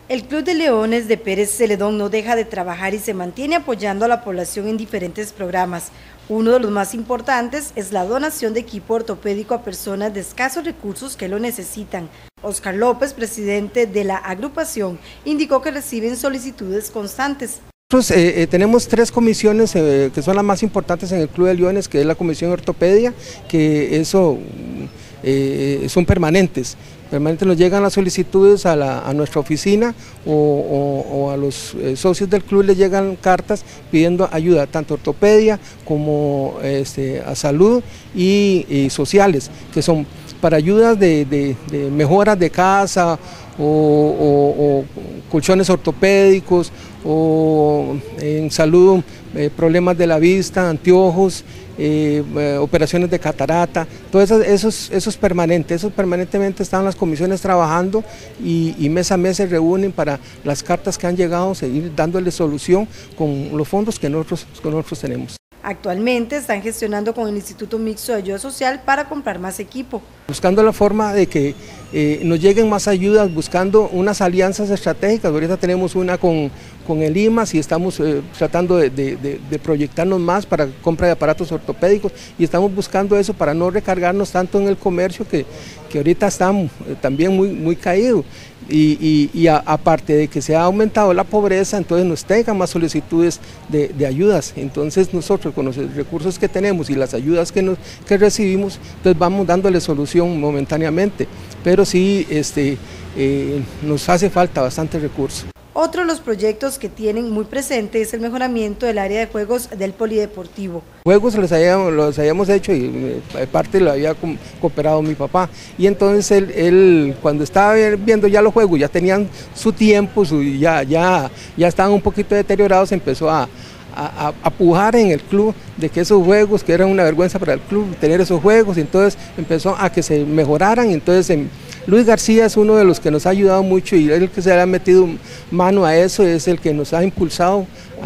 El Club de Leones de Pérez Celedón no deja de trabajar y se mantiene apoyando a la población en diferentes programas. Uno de los más importantes es la donación de equipo ortopédico a personas de escasos recursos que lo necesitan. Oscar López, presidente de la agrupación, indicó que reciben solicitudes constantes. Nosotros tenemos 3 comisiones que son las más importantes en el Club de Leones, que es la comisión de ortopedia, que eso son permanentes. Permanentemente nos llegan las solicitudes a nuestra oficina o a los socios del club les llegan cartas pidiendo ayuda, tanto ortopedia como a salud y sociales, que son para ayudas de mejoras de casa o colchones ortopédicos, o en salud, problemas de la vista, anteojos, operaciones de catarata, todo eso es permanente, eso permanentemente están las comisiones trabajando y mes a mes se reúnen para las cartas que han llegado, seguir dándole solución con los fondos que nosotros tenemos. Actualmente están gestionando con el Instituto Mixto de Ayuda Social para comprar más equipo. Buscando la forma de que nos lleguen más ayudas, buscando unas alianzas estratégicas. Ahorita tenemos una con el IMAS y estamos tratando de proyectarnos más para compra de aparatos ortopédicos y estamos buscando eso para no recargarnos tanto en el comercio que ahorita está también muy caído. Y aparte de que se ha aumentado la pobreza, entonces nos tengan más solicitudes de ayudas. Entonces nosotros con los recursos que tenemos y las ayudas que recibimos, entonces vamos dándole solución momentáneamente, pero sí nos hace falta bastante recursos. Otro de los proyectos que tienen muy presente es el mejoramiento del área de juegos del polideportivo. Juegos los habíamos hecho y parte lo había cooperado mi papá, y entonces él cuando estaba viendo ya los juegos, ya tenían su tiempo, ya estaban un poquito deteriorados, empezó a pujar en el club de que esos juegos, que eran una vergüenza para el club tener esos juegos, y entonces empezó a que se mejoraran. Entonces Luis García es uno de los que nos ha ayudado mucho y el que se le ha metido mano a eso, es el que nos ha impulsado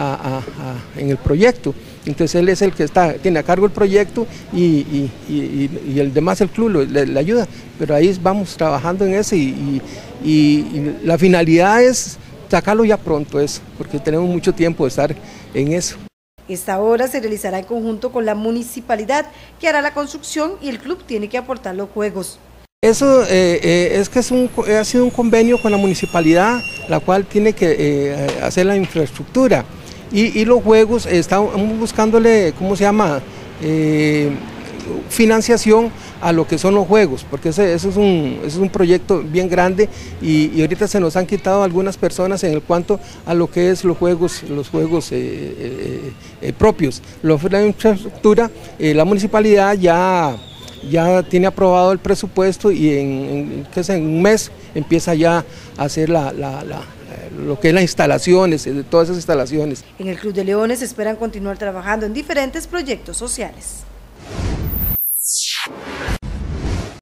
en el proyecto. Entonces él es el que tiene a cargo el proyecto y el demás el club le ayuda, pero ahí vamos trabajando en eso y la finalidad es sacarlo ya pronto, porque tenemos mucho tiempo de estar en eso. Esta obra se realizará en conjunto con la municipalidad, que hará la construcción, y el club tiene que aportar los juegos. Eso es que ha sido un convenio con la municipalidad, la cual tiene que hacer la infraestructura y los juegos, estamos buscándole, ¿cómo se llama?, financiación a lo que son los juegos, porque eso es un proyecto bien grande y ahorita se nos han quitado algunas personas en cuanto a lo que es los juegos propios. La infraestructura, la municipalidad ya tiene aprobado el presupuesto y en un mes empieza ya a hacer lo que es las instalaciones, todas esas instalaciones. En el Club de Leones esperan continuar trabajando en diferentes proyectos sociales.